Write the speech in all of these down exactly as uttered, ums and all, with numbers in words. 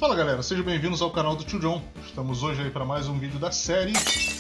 Fala galera, sejam bem-vindos ao canal do Tio John. Estamos hoje aí para mais um vídeo da série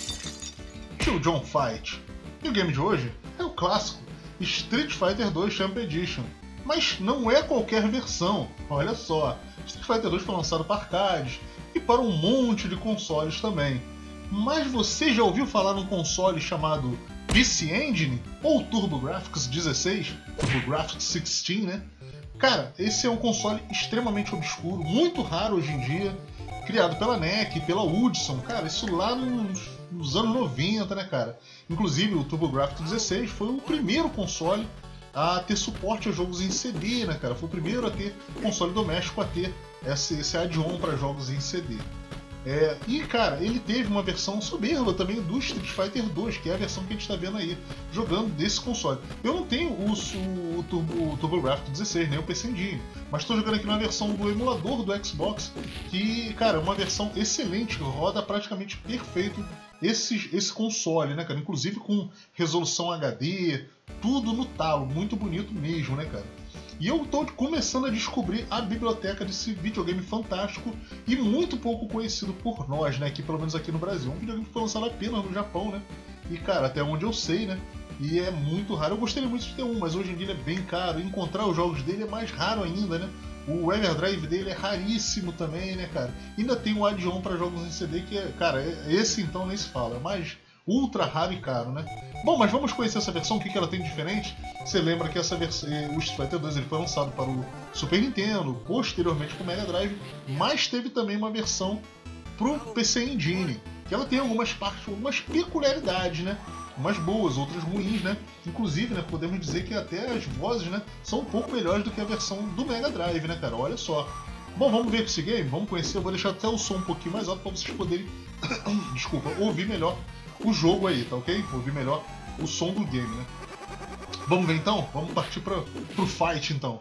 Tio John Fight. E o game de hoje é o clássico Street Fighter dois Champion Edition. Mas não é qualquer versão, olha só. Street Fighter dois foi lançado para arcades e para um monte de consoles também. Mas você já ouviu falar num console chamado P C Engine ou TurboGrafx dezesseis? TurboGrafx dezesseis, né? Cara, esse é um console extremamente obscuro, muito raro hoje em dia, criado pela N E C e pela Hudson. Cara, isso lá nos, nos anos noventa, né, cara? Inclusive, o TurboGrafx dezesseis foi o primeiro console a ter suporte a jogos em C D, né, cara? Foi o primeiro a ter console doméstico a ter esse, esse add-on para jogos em C D. É, e, cara, ele teve uma versão soberba também do Street Fighter dois, que é a versão que a gente está vendo aí, jogando desse console. Eu não tenho o, o, o, Turbo, o TurboGrafx dezesseis, nem o P C Engine, mas estou jogando aqui na versão do emulador do Xbox, que, cara, é uma versão excelente, roda praticamente perfeito esse, esse console, né, cara? Inclusive com resolução H D, tudo no talo, muito bonito mesmo, né, cara? E eu estou começando a descobrir a biblioteca desse videogame fantástico e muito pouco conhecido por nós, né? Aqui, pelo menos aqui no Brasil. Um videogame que foi lançado apenas no Japão, né? E, cara, até onde eu sei, né? E é muito raro. Eu gostaria muito de ter um, mas hoje em dia ele é bem caro. E encontrar os jogos dele é mais raro ainda, né? O Everdrive dele é raríssimo também, né, cara? Ainda tem um add-on para jogos em C D que é... Cara, esse então nem se fala. Mas ultra raro e caro, né? Bom, mas vamos conhecer essa versão, o que ela tem de diferente. Você lembra que essa versão, o Street Fighter dois ele foi lançado para o Super Nintendo, posteriormente para o Mega Drive, mas teve também uma versão para o P C Engine, que ela tem algumas partes, algumas peculiaridades, né? Umas boas, outras ruins, né? Inclusive, né, podemos dizer que até as vozes, né, são um pouco melhores do que a versão do Mega Drive, né, cara? Olha só. Bom, vamos ver esse game, vamos conhecer. Eu vou deixar até o som um pouquinho mais alto para vocês poderem, desculpa, ouvir melhor o jogo aí, tá ok? Ouvir melhor o som do game, né? Vamos ver então? Vamos partir para pro fight então.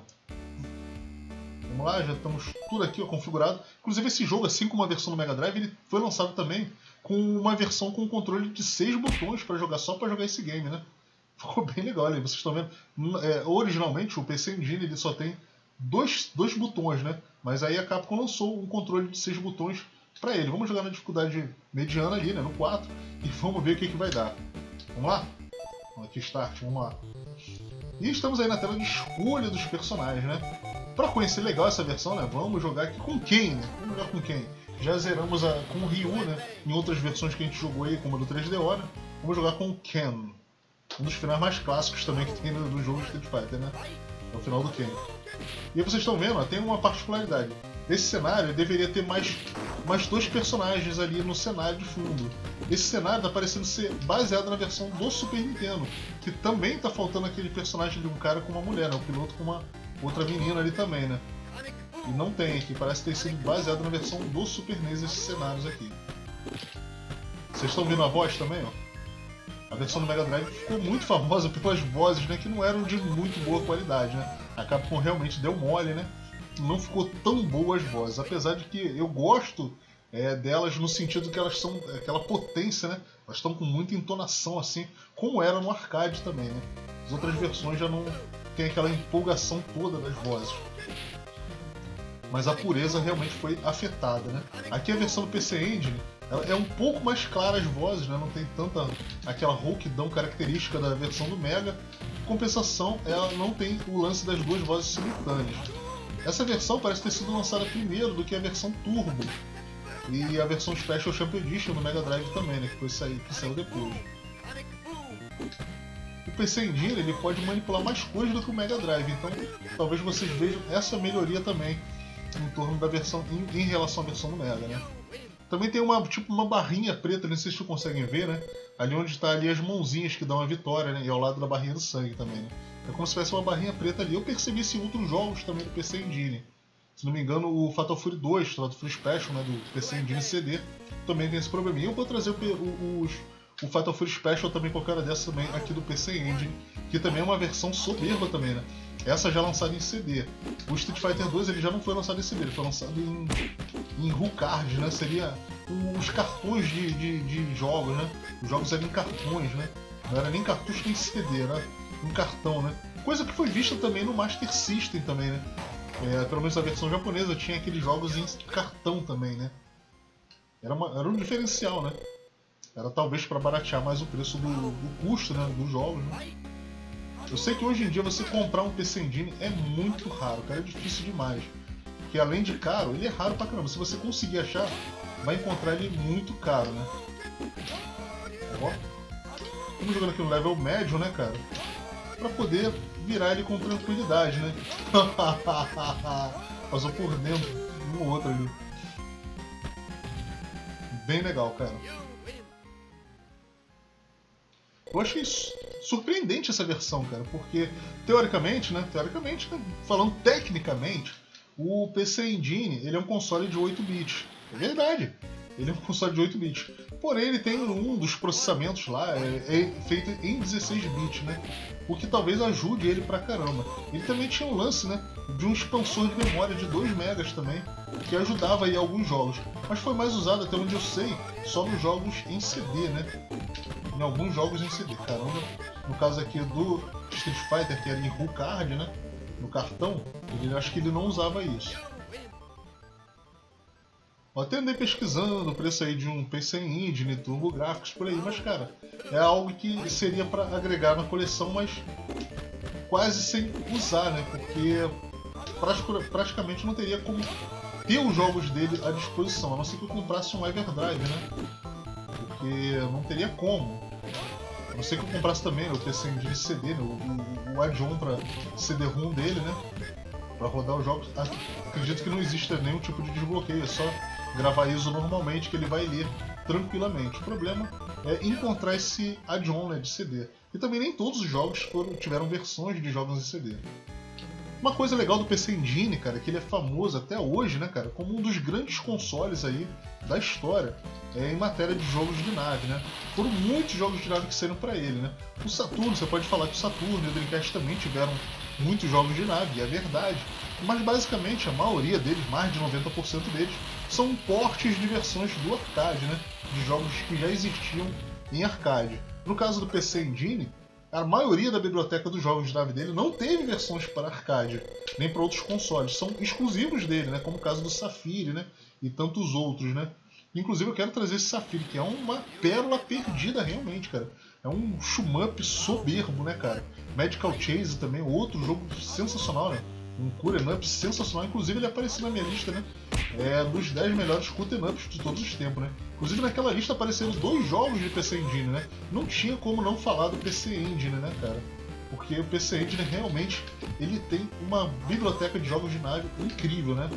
Vamos lá, já estamos tudo aqui ó, configurado. Inclusive esse jogo, assim como a versão do Mega Drive, ele foi lançado também com uma versão com controle de seis botões para jogar, só para jogar esse game, né? Ficou bem legal ali, vocês estão vendo. É, originalmente o P C Engine ele só tem dois, dois botões, né? Mas aí a Capcom lançou um controle de seis botões para ele. Vamos jogar na dificuldade mediana ali, né? No quatro. E vamos ver o que, que vai dar. Vamos lá? Aqui start, vamos lá. E estamos aí na tela de escolha dos personagens, né? Para conhecer legal essa versão, né? Vamos jogar aqui com quem, né? Vamos jogar com quem? Já zeramos a, com o Ryu, né? Em outras versões que a gente jogou aí, como a do três D O, né? Vamos jogar com o Ken. Um dos finais mais clássicos também que tem no jogo de Street Fighter, né? É o final do Ken. E aí vocês estão vendo, ó, tem uma particularidade. Esse cenário deveria ter mais, mais dois personagens ali no cenário de fundo. Esse cenário está parecendo ser baseado na versão do Super Nintendo, que também está faltando aquele personagem de um cara com uma mulher, né? O piloto com uma outra menina ali também, né? E não tem aqui, parece ter sido baseado na versão do Super N E S esses cenários aqui. Vocês estão vendo a voz também, ó? A versão do Mega Drive ficou muito famosa pelas vozes, né? Que não eram de muito boa qualidade, né? A Capcom realmente deu mole, né? Não ficou tão boa as vozes, apesar de que eu gosto é, delas no sentido que elas são aquela potência, né? Elas estão com muita entonação assim, como era no arcade também, né? As outras versões já não tem aquela empolgação toda das vozes. Mas a pureza realmente foi afetada, né? Aqui a versão do P C Engine ela é um pouco mais clara as vozes, né? Não tem tanta aquela rouquidão característica da versão do Mega. Em compensação, ela não tem o lance das duas vozes simultâneas. Essa versão parece ter sido lançada primeiro do que a versão Turbo e a versão Special Champion Edition no Mega Drive também, né, que, foi sair, que saiu depois. O P C Engine ele pode manipular mais coisas do que o Mega Drive, então talvez vocês vejam essa melhoria também em torno da versão em, em relação à versão do Mega, né? Também tem uma tipo uma barrinha preta, não sei se vocês conseguem ver, né? Ali onde está ali as mãozinhas que dão a vitória, né? E ao lado da barrinha do sangue também, né? É como se tivesse uma barrinha preta ali. Eu percebi isso em outros jogos também do P C Engine. Se não me engano, o Fatal Fury dois, o Fatal Fury Special, né, do P C Engine C D, também tem esse probleminha. Eu vou trazer o, o, o, o Fatal Fury Special também, qualquer hora dessa também, aqui do P C Engine, que também é uma versão soberba também, né? Essa já lançada em C D. O Street Fighter dois ele já não foi lançado em C D, ele foi lançado em, em R U Card, né? Seria os cartões de, de, de jogos, né? Os jogos eram em cartões, né? Não era nem cartucho nem C D, era um cartão, né? Coisa que foi vista também no Master System também, né? É, pelo menos a versão japonesa tinha aqueles jogos em cartão também, né? Era, uma, era um diferencial, né? Era talvez para baratear mais o preço do, do custo, né, dos jogos, né? Eu sei que hoje em dia você comprar um P C Engine é muito raro, cara, é difícil demais. Porque além de caro, ele é raro pra caramba. Se você conseguir achar, vai encontrar ele muito caro, né? Ó, estamos jogando aqui no level médio, né, cara? Pra poder virar ele com tranquilidade, né? Passou por dentro um ou outro ali. Bem legal, cara. Eu achei surpreendente essa versão, cara, porque teoricamente, né, teoricamente, né, falando tecnicamente, o P C Engine ele é um console de oito bits. É verdade, ele é um console de oito bits. Porém, ele tem um dos processamentos lá, é, é feito em dezesseis bits, né? O que talvez ajude ele pra caramba. Ele também tinha um lance, né, de um expansor de memória de dois megas também, que ajudava aí alguns jogos. Mas foi mais usado, até onde eu sei, só nos jogos em C D, né? Em alguns jogos em C D, caramba. No caso aqui do Street Fighter, que era em R U Card, né? No cartão, ele, acho que ele não usava isso. Eu até andei pesquisando o preço aí de um P C Engine, Turbo Graphics por aí, mas cara, é algo que seria para agregar na coleção, mas quase sem usar, né? Porque praticamente não teria como ter os jogos dele à disposição, a não ser que eu comprasse um Everdrive, né? Porque não teria como. A não ser que eu comprasse também o P C Engine C D, né? o, o, o add-on para C D-ROM dele, né? Para rodar os jogos. Acredito que não exista nenhum tipo de desbloqueio, é só gravar I S O normalmente que ele vai ler tranquilamente. O problema é encontrar esse add-on, né, de C D. E também nem todos os jogos foram, tiveram versões de jogos em C D. Uma coisa legal do P C Engine, cara, é que ele é famoso até hoje, né, cara, como um dos grandes consoles aí da história é, em matéria de jogos de nave, né? Foram muitos jogos de nave que saíram para ele, né? O Saturno, você pode falar que o Saturno e o Dreamcast também tiveram muitos jogos de nave, e é verdade. Mas basicamente a maioria deles, mais de noventa por cento deles, são portes de versões do arcade, né? De jogos que já existiam em arcade. No caso do P C Engine, a maioria da biblioteca dos jogos de nave dele não teve versões para arcade, nem para outros consoles. São exclusivos dele, né? Como o caso do Sapphire, né? E tantos outros, né? Inclusive eu quero trazer esse Sapphire, que é uma pérola perdida realmente, cara. É um shmup soberbo, né, cara? Medical Chase também, outro jogo sensacional, né? Um Cool'em Up sensacional. Inclusive ele apareceu na minha lista, né? É dos dez melhores Cool'em Ups de todos os tempos, né? Inclusive naquela lista apareceram dois jogos de P C Engine, né? Não tinha como não falar do P C Engine, né, cara? Porque o P C Engine realmente ele tem uma biblioteca de jogos de nave incrível, né?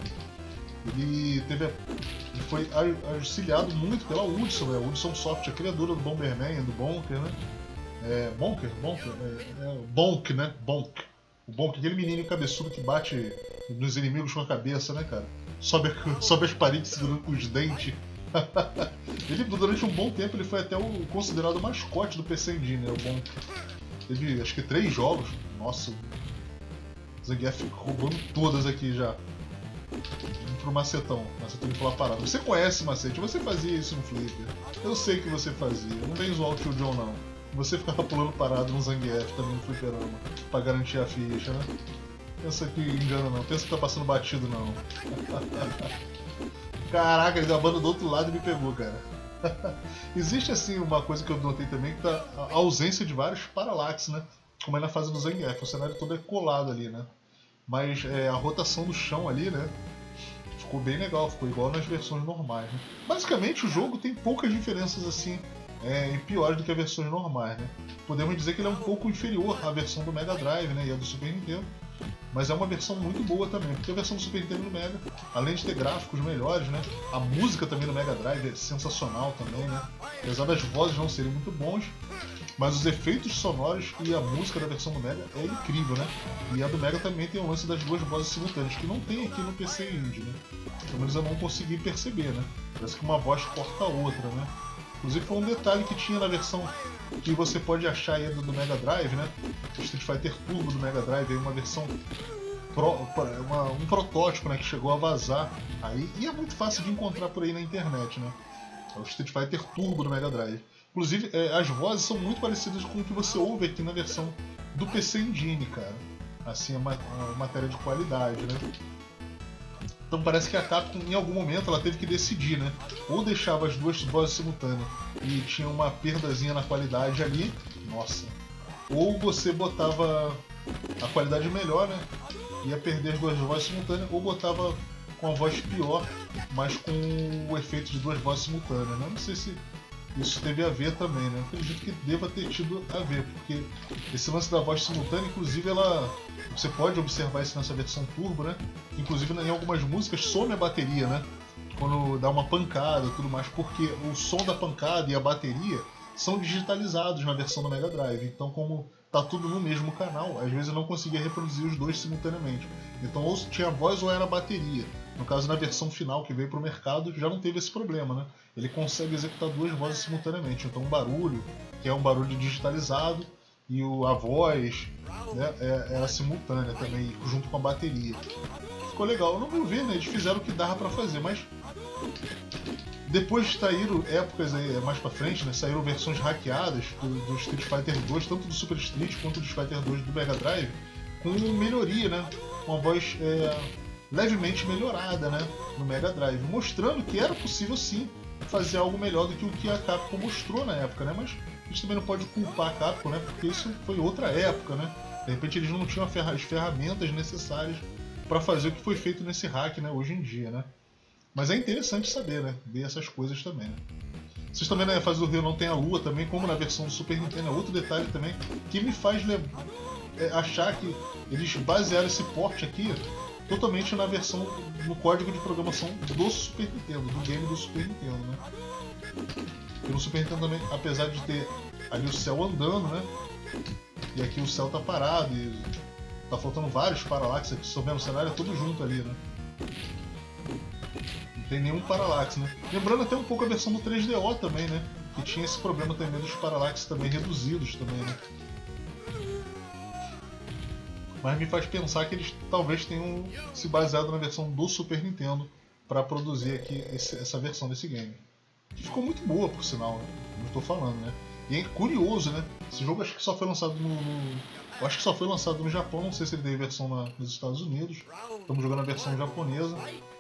Ele teve, ele foi auxiliado muito pela Hudson, né? A Hudson Soft, a criadora do Bomberman, do Bonker, né? É, Bonker? Bonker? É, é, Bonk, né? Bonk. O Bonk, aquele menino cabeçudo que bate nos inimigos com a cabeça, né, cara? Sobe, sobe as paredes segurando com os dentes. Ele, durante um bom tempo, ele foi até o considerado o mascote do P C Engine, né? O Bonk. Teve, acho que, três jogos. Nossa, o Zangief roubando todas aqui já. Vamos pro Macetão. Macetão de falar parado. Você conhece Macete, você fazia isso no Flipper. Eu sei que você fazia. Não vem zoar o Tio John, não. Você ficava pulando parado no Zangief também no fliperama, pra garantir a ficha, né? Pensa que engana não, pensa que tá passando batido não. Caraca, ele deu a banda do outro lado e me pegou, cara. Existe assim uma coisa que eu notei também, que tá a ausência de vários parallax, né? Como é na fase do Zangief, o cenário todo é colado ali, né? Mas é, a rotação do chão ali, né? Ficou bem legal, ficou igual nas versões normais, né? Basicamente o jogo tem poucas diferenças assim, é, piores do que as versões normais, né? Podemos dizer que ele é um pouco inferior à versão do Mega Drive, né, e a do Super Nintendo, mas é uma versão muito boa também, porque a versão do Super Nintendo e do Mega, além de ter gráficos melhores, né, a música também do Mega Drive é sensacional também, né? Apesar das vozes não serem muito bons, mas os efeitos sonoros e a música da versão do Mega é incrível, né? E a do Mega também tem o lance das duas vozes simultâneas, que não tem aqui no P C Engine, né? Pelo menos eu não consegui perceber, né? Parece que uma voz corta a outra, né? Inclusive foi um detalhe que tinha na versão que você pode achar aí do, do Mega Drive, né? O Street Fighter Turbo do Mega Drive, aí uma versão, pro, uma, um protótipo, né, que chegou a vazar aí, e é muito fácil de encontrar por aí na internet, né? É o Street Fighter Turbo do Mega Drive. Inclusive, é, as vozes são muito parecidas com o que você ouve aqui na versão do P C Engine, cara. assim, a, ma a matéria de qualidade, né? Então parece que a Capcom, em algum momento, ela teve que decidir, né? Ou deixava as duas vozes simultâneas e tinha uma perdazinha na qualidade ali, nossa. Ou você botava a qualidade melhor, né? Ia perder as duas vozes simultâneas, ou botava com a voz pior, mas com o efeito de duas vozes simultâneas, né? Não sei se isso teve a ver também, né? Eu acredito que deva ter tido a ver, porque esse lance da voz simultânea, inclusive, ela você pode observar isso nessa versão turbo, né? Inclusive em algumas músicas some a bateria, né? Quando dá uma pancada e tudo mais, porque o som da pancada e a bateria são digitalizados na versão do Mega Drive. Então, como tá tudo no mesmo canal, às vezes eu não conseguia reproduzir os dois simultaneamente. Então, ou tinha voz ou era bateria. No caso, na versão final que veio para o mercado, já não teve esse problema, né? Ele consegue executar duas vozes simultaneamente. Então, o barulho, que é um barulho digitalizado, e o, a voz, né, era simultânea também, junto com a bateria. Ficou legal. Eu não vou ver, né? Eles fizeram o que dava para fazer, mas depois saíram épocas aí, mais pra frente, né? Saíram versões hackeadas do, do Street Fighter dois, tanto do Super Street quanto do Street Fighter dois do Mega Drive, com melhoria, né? Com a voz é, levemente melhorada, né? No Mega Drive, mostrando que era possível sim fazer algo melhor do que o que a Capcom mostrou na época, né? Mas a gente também não pode culpar a Capcom, né? Porque isso foi outra época, né? De repente eles não tinham as ferramentas necessárias para fazer o que foi feito nesse hack, né? Hoje em dia, né? Mas é interessante saber, né? Ver essas coisas também, né? Vocês também na fase do Rio não tem a lua também, como na versão do Super Nintendo, é outro detalhe também que me faz é, achar que eles basearam esse porte aqui totalmente na versão, no código de programação do Super Nintendo, do game do Super Nintendo, né? E no Super Nintendo também, apesar de ter ali o céu andando, né? E aqui o céu tá parado e tá faltando vários paralaxes aqui, estão vendo o cenário é todo junto ali, né? Não tem nenhum paralaxe, né? Lembrando até um pouco a versão do três D O também, né? Que tinha esse problema também dos paralaxes também reduzidos também, né? Mas me faz pensar que eles talvez tenham se baseado na versão do Super Nintendo para produzir aqui esse, essa versão desse game. Que ficou muito boa, por sinal, né? Não estou falando, né? E é curioso, né? Esse jogo acho que só foi lançado no, no... Eu acho que só foi lançado no Japão, não sei se ele teve versão na, nos Estados Unidos. Estamos jogando a versão japonesa.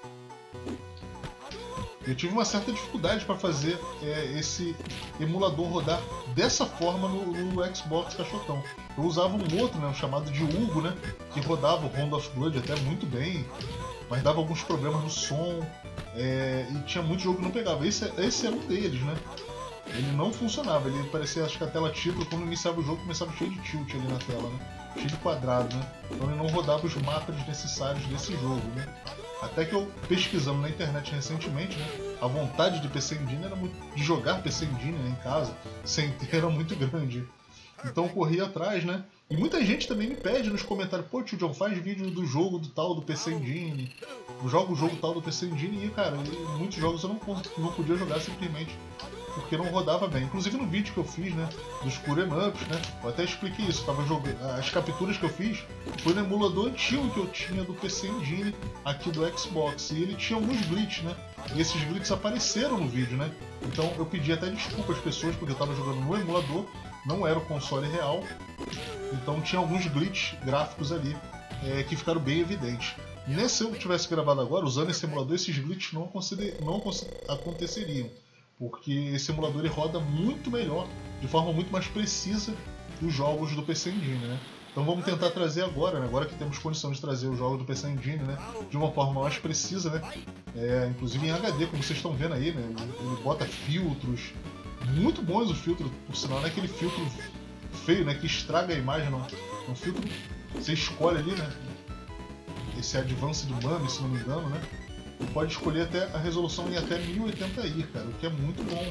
Eu tive uma certa dificuldade para fazer é, esse emulador rodar dessa forma no, no Xbox cachotão. Eu usava um outro, né, um chamado de Hugo, né, que rodava o Round of Blood até muito bem, mas dava alguns problemas no som é, e tinha muito jogo que não pegava. Esse, esse era um deles, né? Ele não funcionava, ele parecia, acho que a tela título, quando iniciava o jogo, começava cheio de tilt ali na tela, né? Cheio de quadrado, né? Então ele não rodava os mapas necessários desse jogo, né? Até que eu, pesquisando na internet recentemente, né, a vontade de P C Engine era muito, de jogar P C Engine, né, em casa, sem ter, era muito grande. Então eu corri atrás, né? E muita gente também me pede nos comentários, pô, tio John, faz vídeo do jogo do tal do P C Engine, joga o jogo tal do P C Engine, e cara, e muitos jogos eu não, não podia jogar simplesmente porque não rodava bem. Inclusive no vídeo que eu fiz, né, dos Cool'em Ups, né, eu até expliquei isso, eu tava jogando, as capturas que eu fiz foi no emulador antigo que eu tinha do P C Engine aqui do Xbox, e ele tinha alguns glitches, né, e esses glitches apareceram no vídeo, né, então eu pedi até desculpa às pessoas porque eu tava jogando no emulador, não era o console real, então tinha alguns glitches gráficos ali é, que ficaram bem evidentes. Nesse, se eu tivesse gravado agora, usando esse emulador, esses glitches não, não aconteceriam, porque esse emulador ele roda muito melhor, de forma muito mais precisa, os jogos do P C Engine, né? Então vamos tentar trazer agora, né? Agora que temos condição de trazer os jogos do P C Engine, né, de uma forma mais precisa, né? É, inclusive em H D, como vocês estão vendo aí, né? Ele bota filtros, muito bons os filtros, por sinal, não é aquele filtro feio, né, que estraga a imagem, não. É um filtro, você escolhe ali, né? Esse Advanced Mami, se não me engano, né? Você pode escolher até a resolução em até mil e oitenta i, cara, o que é muito bom.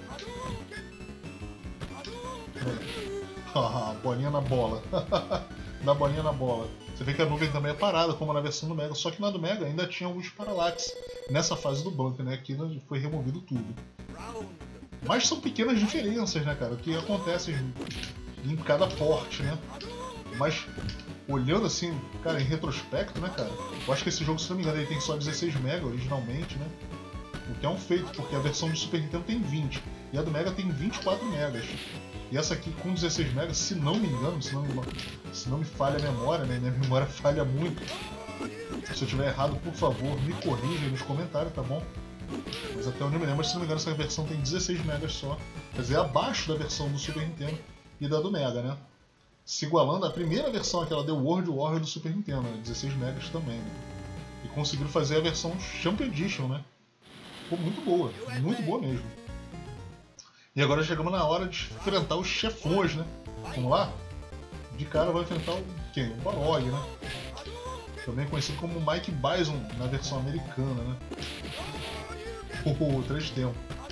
É. Ah, bolinha na bola. Dá bolinha na bola. Você vê que a nuvem também é parada, como na versão do Mega, só que na do Mega ainda tinha alguns paralaxes nessa fase do banco, né? Aqui foi removido tudo. Mas são pequenas diferenças, né, cara? O que acontece em cada porte, né? Mas olhando assim, cara, em retrospecto, né, cara? Eu acho que esse jogo, se não me engano, ele tem só dezesseis mega originalmente, né? O que é um feito, porque a versão do Super Nintendo tem vinte. E a do Mega tem vinte e quatro megas. E essa aqui com dezesseis megas, se não me engano, se não me, se não me falha a memória, né? Minha memória falha muito. Se eu tiver errado, por favor, me corrija aí nos comentários, tá bom? Mas até onde eu me lembro, se não me engano, essa versão tem dezesseis megas só. Quer dizer, abaixo da versão do Super Nintendo e da do Mega, né? Se igualando à primeira versão, aquela The World Warrior do Super Nintendo, né? dezesseis megas também, né? E conseguiram fazer a versão Champ Edition, né? Ficou muito boa, muito boa mesmo. E agora chegamos na hora de enfrentar os chefões, né? Vamos lá? De cara vai enfrentar o quem? O Balrog, né? Também conhecido como Mike Bison na versão americana, né? Oh, três tempos.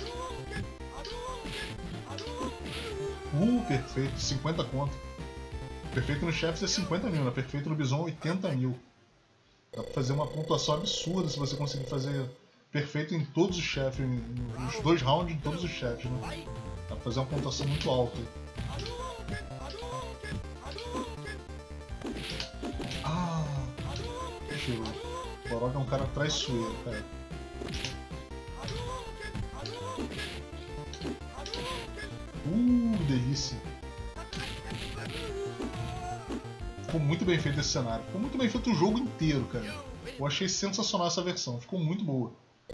Uh, perfeito, cinquenta conto. Perfeito no chefes é cinquenta mil, né? Perfeito no Bison oitenta mil. Dá pra fazer uma pontuação absurda se você conseguir fazer perfeito em todos os chefes, nos dois rounds em todos os chefes, né? Dá pra fazer uma pontuação muito alta. Ah, cheirou. O Balrog é um cara traiçoeiro, cara. Uh, delícia. Ficou muito bem feito esse cenário. Ficou muito bem feito o jogo inteiro, cara. Eu achei sensacional essa versão. Ficou muito boa.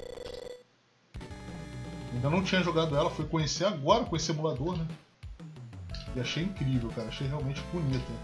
Ainda não tinha jogado ela, fui conhecer agora com esse emulador, né? E achei incrível, cara. Achei realmente bonita.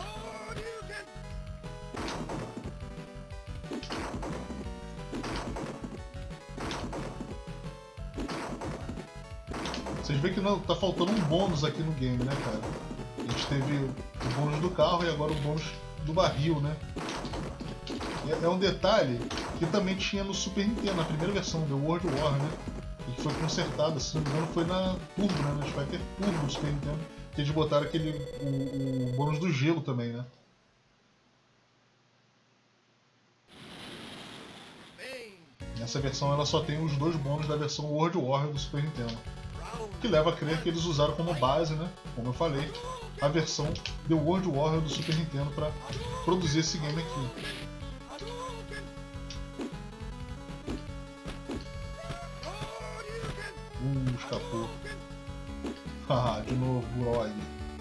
Vocês veem que não, tá faltando um bônus aqui no game, né, cara? A gente teve o bônus do carro e agora o bônus do barril, né? E é um detalhe que também tinha no Super Nintendo, na primeira versão, do World War, né? E que foi consertada, se não me engano, foi na Turbo, né? Na Street Fighter Turbo do Super Nintendo, que eles botaram aquele, o, o bônus do gelo também, né? Nessa versão ela só tem os dois bônus da versão World War do Super Nintendo. Que leva a crer que eles usaram como base, né? Como eu falei, a versão The World Warrior do Super Nintendo para produzir esse game aqui. Uh, escapou. Haha, de novo, Balrog.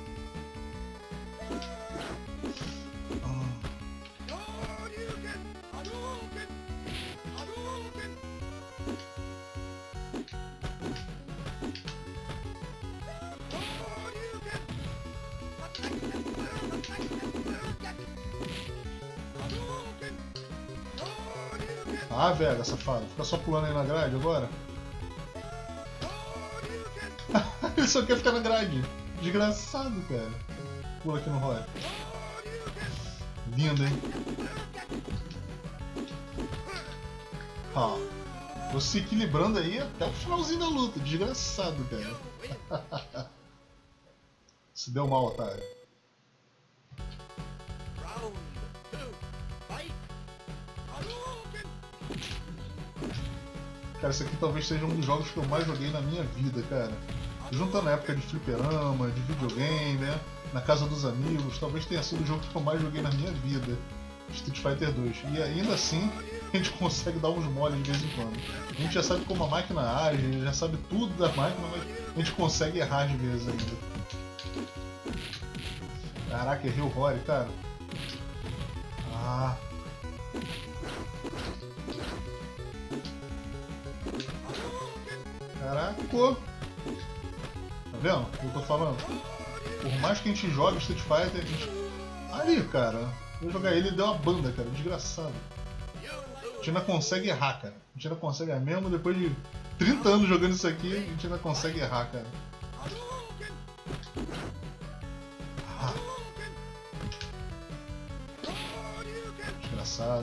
Ah, velho, safado. Fica só pulando aí na grade agora. Ele só quer ficar na grade. Desgraçado, cara. Pula aqui no Roy. Lindo, hein? Ah, você equilibrando aí até o finalzinho da luta. Desgraçado, cara. Se deu mal, otário. Cara, esse aqui talvez seja um dos jogos que eu mais joguei na minha vida, cara. Juntando a época de fliperama, de videogame, né? Na casa dos amigos, talvez tenha sido o jogo que eu mais joguei na minha vida. Street Fighter dois. E ainda assim, a gente consegue dar uns moles de vez em quando. A gente já sabe como a máquina age, já sabe tudo da máquina, mas a gente consegue errar de vezes ainda. Caraca, errei o Rory, cara. Ah... Caraca! Tá vendo o que eu tô falando? Por mais que a gente jogue Street Fighter, a gente... Ali, cara, eu jogar ele e deu uma banda, cara, desgraçado. A gente ainda consegue errar, cara. A gente ainda consegue errar, mesmo depois de trinta anos jogando isso aqui, a gente ainda consegue errar, cara. Ah. Desgraçado.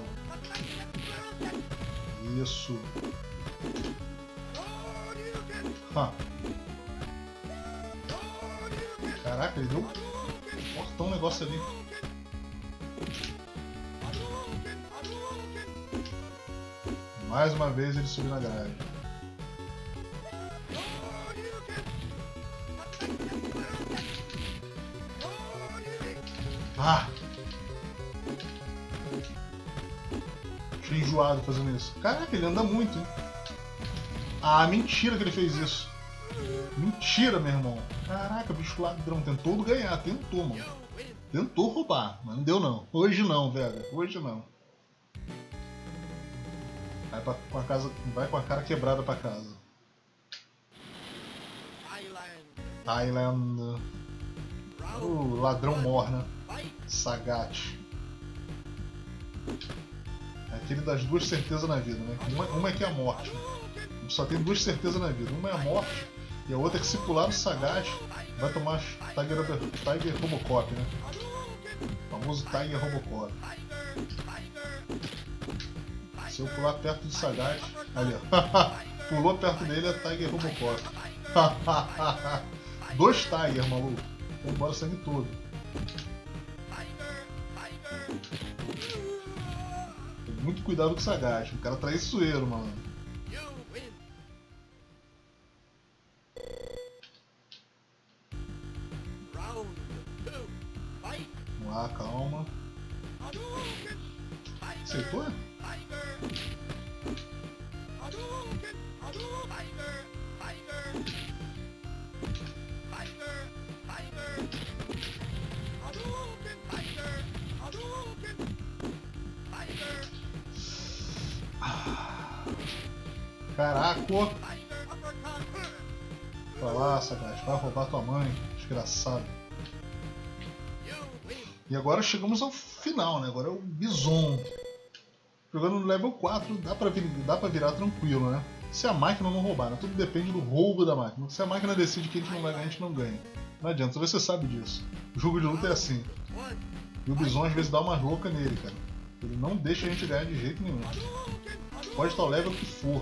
Isso. Ah. Caraca, ele deu um fortão negócio ali. Mais uma vez ele subiu na grade. Ah! Achei enjoado fazendo isso. Caraca, ele anda muito, hein? Ah, mentira que ele fez isso. Mentira, meu irmão. Caraca, bicho ladrão. Tentou ganhar, tentou, mano. Tentou roubar, mas não deu não. Hoje não, velho. Hoje não. Vai, pra, com a casa, vai com a cara quebrada pra casa. Thailand. O ladrão morna. Sagat. É aquele das duas certezas na vida, né? Uma, uma é que é a morte. Só tem duas certezas na vida. Uma é a morte e a outra é que se pular no Sagat vai tomar Tiger, Tiger Robocop, né? O famoso Tiger Robocop. Se eu pular perto do Sagat, ali ó. Pulou perto dele é Tiger Robocop. Dois Tiger, maluco. Vou embora o sangue todo. Tem muito cuidado com o Sagat. O cara é traiçoeiro, mano. Vamos lá, calma. Aceitou? Caraca! Vai lá, Sagat, vai roubar tua mãe, desgraçado. E agora chegamos ao final, né? Agora é o Bison. Jogando no level quatro dá pra, vir, dá pra virar tranquilo, né? Se a máquina não roubar, né? Tudo depende do roubo da máquina. Se a máquina decide que a gente não vai ganhar, a gente não ganha. Não adianta, você sabe disso. O jogo de luta é assim. E o Bison às vezes dá uma louca nele, cara. Ele não deixa a gente ganhar de jeito nenhum. Pode estar o level que for.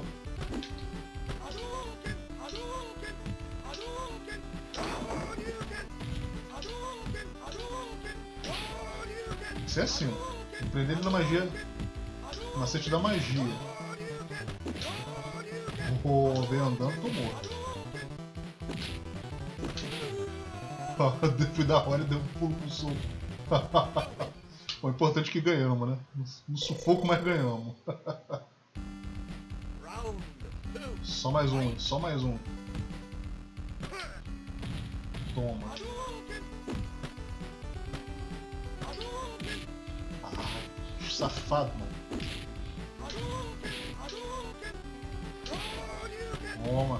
Isso é assim, ó. Prender ele na magia. Macete da magia. Oh, vem andando, tô morto. Fui da hora e deu um pulo pro soco. O importante é que ganhamos, né? No sufoco, mas ganhamos. Só mais um, só mais um. Toma. Ah, safado, mano. Toma.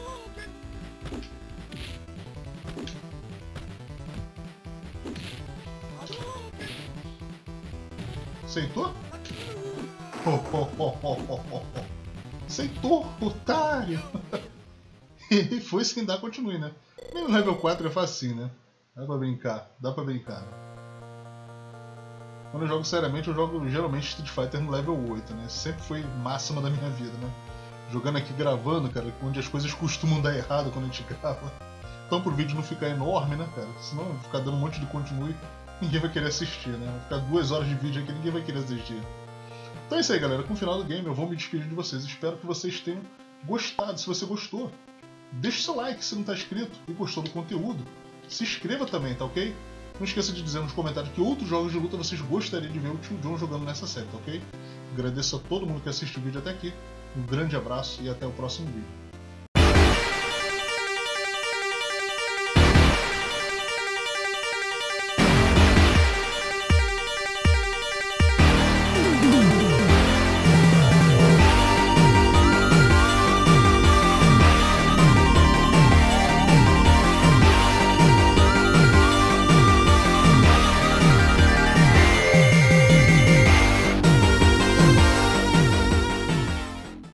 Aceitou? Oh, oh, oh, oh, oh, oh. Aceitou, otário! E foi sem dar continue, né? No level quatro é facinho, né? Dá pra brincar, dá pra brincar. Quando eu jogo seriamente, eu jogo geralmente Street Fighter no level oito, né? Sempre foi máxima da minha vida, né? Jogando aqui gravando, cara, onde as coisas costumam dar errado quando a gente grava. Então pro vídeo não ficar enorme, né, cara? Senão ficar dando um monte de continue, ninguém vai querer assistir, né? Vai ficar duas horas de vídeo aqui, ninguém vai querer assistir. Então é isso aí, galera. Com o final do game eu vou me despedir de vocês. Espero que vocês tenham gostado. Se você gostou, deixa o seu like se não está inscrito e gostou do conteúdo. Se inscreva também, tá ok? Não esqueça de dizer nos comentários que outros jogos de luta vocês gostariam de ver o Tio John jogando nessa série, tá ok? Agradeço a todo mundo que assiste o vídeo até aqui. Um grande abraço e até o próximo vídeo.